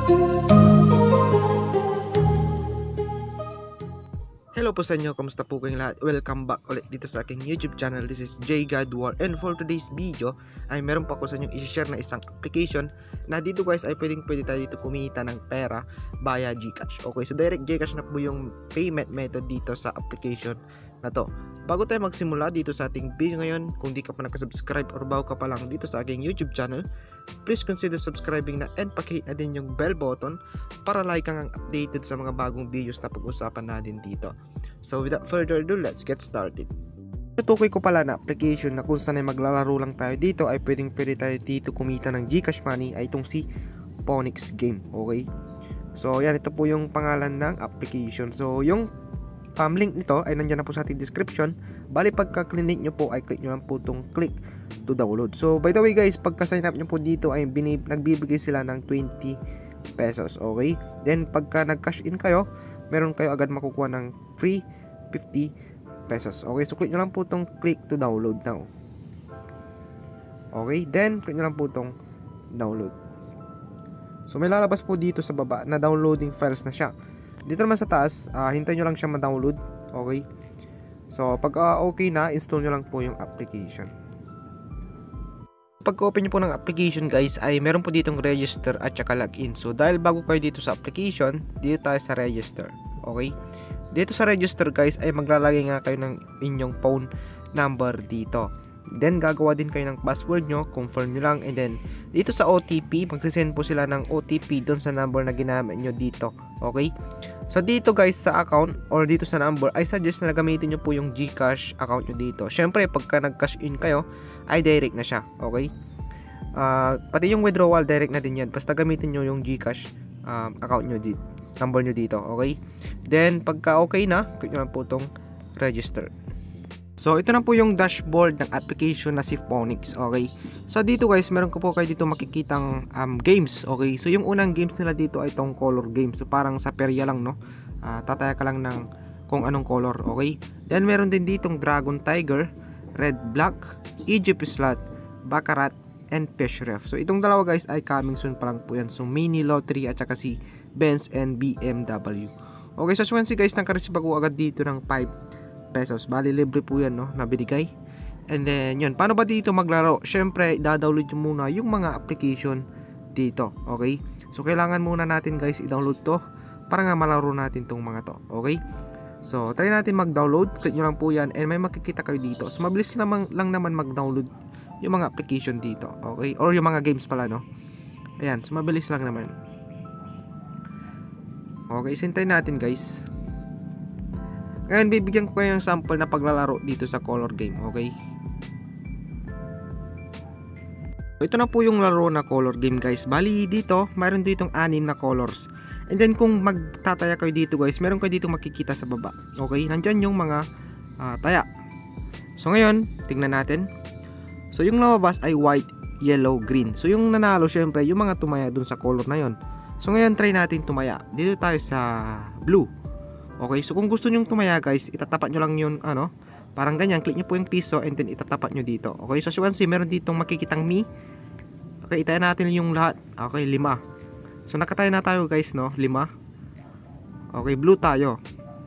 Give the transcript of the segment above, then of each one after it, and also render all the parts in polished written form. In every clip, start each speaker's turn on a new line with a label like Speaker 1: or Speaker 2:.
Speaker 1: Hello po sa inyo, kamusta po kayong lahat? Welcome back ulit dito sa aking YouTube channel. This is J God War, and for today's video ay meron pa ko sa inyo i-share na isang application na dito guys ay pwede tayo dito kumita ng pera via GCash. Okay, so direct GCash na po yung payment method dito sa application na to. Bago tayo magsimula dito sa ating video ngayon, kung di ka pa nakasubscribe or bago ka pa lang dito sa aking YouTube channel, please consider subscribing na and pakihit na din yung bell button para like kang updated sa mga bagong videos na pag-usapan natin dito. So without further ado, let's get started. Tutukoy ko pala na application na kung saan ay maglalaro lang tayo dito ay pwede tayo dito kumita ng GCash money ay itong si Phoenix Game. Okay, so yan, ito po yung pangalan ng application. So yung link nito ay nandiyan na po sa ating description. Bali pagka-click nyo po ay click nyo lang po itong click to download. So by the way guys, pagka-sign up nyo po dito ay nagbibigay sila ng 20 pesos. Okay, then pagka nag-cash in kayo, meron kayo agad makukuha ng free 50 pesos. Okay, so click nyo lang po itong click to download now. Okay, then click nyo lang po itong download. So may lalabas po dito sa baba na downloading files na siya. Dito naman sa taas, hintayin nyo lang siya ma-download. Okay, so pag okay na, install nyo lang po yung application. Pag open nyo po ng application guys, ay meron po ditong register at saka login. So dahil bago kayo dito sa application, dito tayo sa register. Okay, dito sa register guys ay maglalagay nga kayo ng inyong phone number dito. Then gagawa din kayo ng password nyo, confirm nyo lang, and then dito sa OTP, magsisend po sila ng OTP doon sa number na ginamit nyo dito. Okay, so dito guys sa account or dito sa number ay suggest na gamitin nyo po yung GCash account nyo dito. Syempre pagka nag-cash in kayo ay direct na siya. Okay, pati yung withdrawal direct na din yan, basta gamitin nyo yung GCash account nyo dito, number nyo dito. Okay, then pagka okay na, click nyo lang po itong register. So ito na po yung dashboard ng application na si Phoenix. Okay, so dito guys meron ko po kayo dito makikitang games. Okay, so yung unang games nila dito ay itong color game. So parang sa perya lang, no, tataya ka lang ng kung anong color. Okay, then meron din ditong Dragon Tiger, Red Black, Egypt Slot, Baccarat, and Fish Ref. So itong dalawa guys ay coming soon pa lang po yan. So mini lottery at saka si Benz and BMW. Okay, so Swansea guys, nakareceive ako agad dito ng 5 pesos. Bali libre po yan, no, na binigay. And then yun, paano ba dito maglaro? Syempre i-download nyo muna yung mga application dito. Okay, so kailangan muna natin guys i-download to para nga malaro natin tong mga to. Okay, so try natin mag-download. Click nyo lang po yan and may makikita kayo dito. So mabilis lang naman mag-download yung mga application dito. Okay, or yung mga games pala, no. Ayan, so mabilis lang naman. Okay, sintayin natin guys. Ngayon bibigyan ko kayo ng sample na paglalaro dito sa color game. Okay, ito na po yung laro na color game guys. Bali dito mayroon ditong 6 na colors. And then kung magtataya kayo dito guys, meron kayo dito makikita sa baba. Okay, nandyan yung mga taya. So ngayon tingnan natin. So yung lumabas ay white, yellow, green. So yung nanalo syempre yung mga tumaya dun sa color na yon. So ngayon try natin tumaya. Dito tayo sa blue. Okay, so kung gusto nyong tumaya guys, itatapat nyo lang yun, parang ganyan, click nyo po yung piso and then itatapat nyo dito. Okay, so as you can see, meron ditong makikitang me. Okay, itayin natin yung lahat. Okay, 5. So nakataya na tayo guys, no, 5. Okay, blue tayo.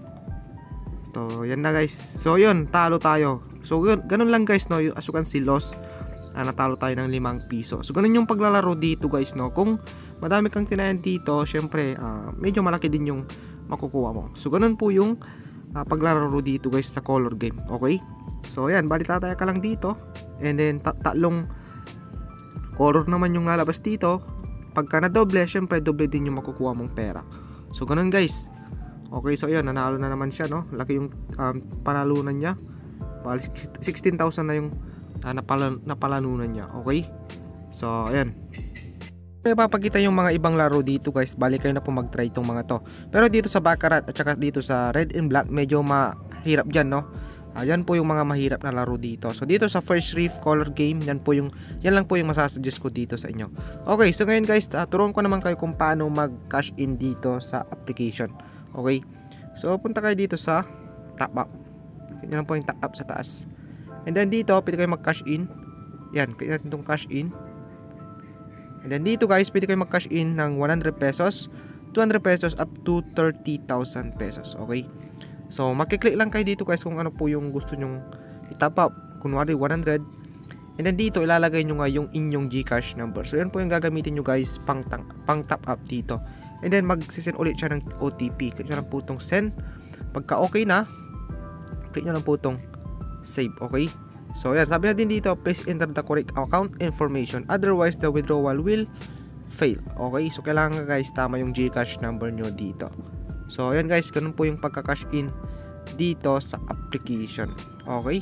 Speaker 1: So yan na guys. So yun, talo tayo. So ganun lang guys, no, as you can see, loss. Natalo tayo ng 5 piso. So ganun yung paglalaro dito guys, no. Kung madami kang tinayan dito, syempre medyo malaki din yung makukuha mo. So ganun po yung paglalaro dito guys sa color game. Okay, so yan, bali tataya ka lang dito and then tatlong color naman yung lalabas dito. Pagka na doble, syempre doble din yung makukuha mong pera. So ganun guys. Okay, so yun, nanalo na naman siya, no. Laki yung panalunan niya. Bali 16,000 na yung napalanunan niya. Okay, so ayan, may papakita yung mga ibang laro dito guys. Bali kayo na po mag-try itong mga to. Pero dito sa Baccarat at saka dito sa Red and Black, medyo mahirap dyan, no. Yan po yung mga mahirap na laro dito. So dito sa First Reef Color Game, yan lang po yung masasuggest ko dito sa inyo. Okay, so ngayon guys, turuan ko naman kayo kung paano mag-cash in dito sa application. Okay, so punta kayo dito sa top up. Yan lang po yung top up sa taas. And then dito, pwede kayo mag-cash in. Yan, pwede natin itong cash in. And then dito guys, pwede kayo mag-cash in ng 100 pesos, 200 pesos up to 30,000 pesos. Okay? So, makiklik lang kayo dito guys kung ano po yung gusto nyong i-top up. Kunwari 100. And then dito, ilalagay nyo nga yung inyong GCash number. So, yan po yung gagamitin nyo guys pang top up dito. And then, mag-send ulit siya ng OTP. Click nyo lang po itong send. Pagka okay na, click nyo lang po itong save. Okay? So, yan. Sabi natin dito, please enter the correct account information. Otherwise, the withdrawal will fail. Okay? So, kailangan guys, tama yung GCash number nyo dito. So, yan guys. Ganun po yung pagka-cash in dito sa application. Okay?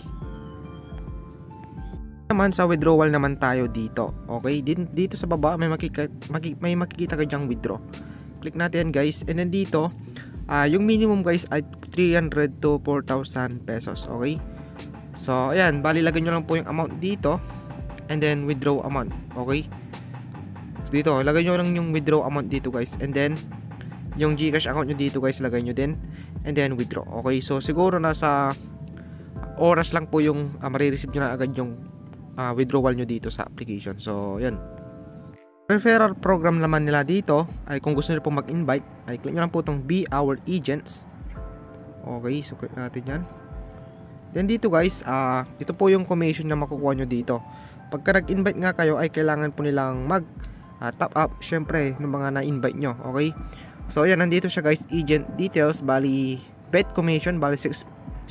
Speaker 1: Naman sa withdrawal naman tayo dito. Okay? Dito sa baba, may makikita kayo dyang withdraw. Click natin yan guys. And then dito, yung minimum guys ay 300 to 4,000 pesos. Okay? So, ayan, bali lagay nyo lang po yung amount dito and then withdraw amount. Okay? Dito, lagay nyo lang yung withdraw amount dito guys. And then, yung GCash account nyo dito guys, lagay nyo din. And then, withdraw. Okay? So, siguro nasa oras lang po yung marireceive nyo na agad yung withdrawal nyo dito sa application. So, yan. Referral program naman nila dito ay kung gusto nyo po mag-invite, ay click nyo lang po itong Be Our Agents. Okay? So, click natin yan. Then dito guys, ito po yung commission na makukuha nyo dito. Pagka nag-invite nga kayo ay kailangan po nilang mag top up syempre ng mga na-invite nyo. Okay? So ayan, nandito siya guys, agent details, bali bet commission, bali 0.6%.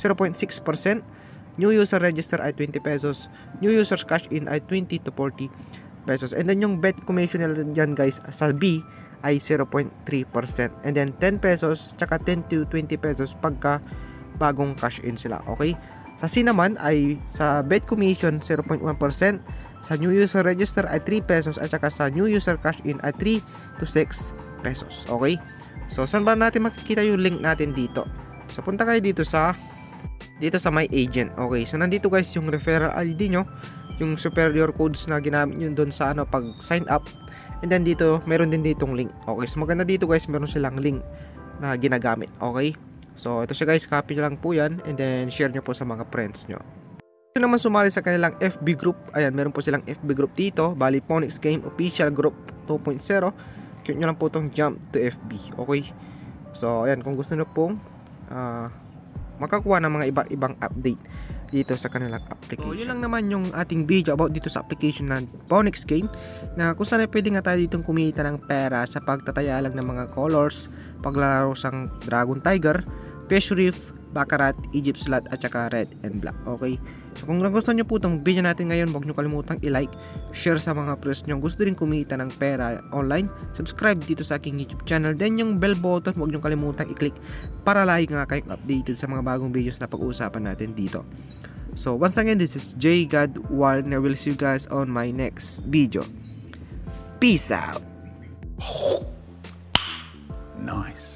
Speaker 1: New user register ay 20 pesos. New user cash in ay 20 to 40 pesos. And then yung bet commission nila dyan guys sa B ay 0.3%. And then 10 pesos, tsaka 10 to 20 pesos pagka bagong cash in sila. Okay? Sa C naman ay sa bet commission 0.1%, sa new user register ay 3 pesos at saka sa new user cash in ay 3 to 6 pesos. Okay? So saan ba natin makikita yung link natin dito? So punta kayo dito sa my agent. Okay? So nandito guys yung referral ID nyo, yung superior codes na ginamit nyo doon sa pag sign up. And then dito meron din ditong link. Okay? So maganda dito guys, meron silang link na ginagamit. Okay? So, ito siya guys, copy nyo lang po yan and then share nyo po sa mga friends nyo. Ito naman sumali sa kanilang FB group. Ayan, meron po silang FB group dito. Bali, Phoenix Game Official Group 2.0. Click nyo lang po itong jump to FB. Okay? So, ayan, kung gusto nyo pong makakuha ng mga ibang update dito sa kanilang application. So, yun lang naman yung ating video about dito sa application ng Phoenix Game, na kung saan pwede nga tayo ditong kumita ng pera sa pagtataya lang ng mga colors, paglalaro sang Dragon Tiger, Fish Reef, Baccarat, Egypt Slot at saka Red and Black. Okay? So kung nagustuhan nyo po itong video natin ngayon, huwag nyo kalimutang i-like, share sa mga friends nyo gusto rin kumita ng pera online, subscribe dito sa aking YouTube channel, then yung bell button huwag nyo kalimutang i-click para lagi nga kayong updated sa mga bagong videos na pag-uusapan natin dito. So once again, this is J God Warner. I will see you guys on my next video. Peace out.
Speaker 2: Nice.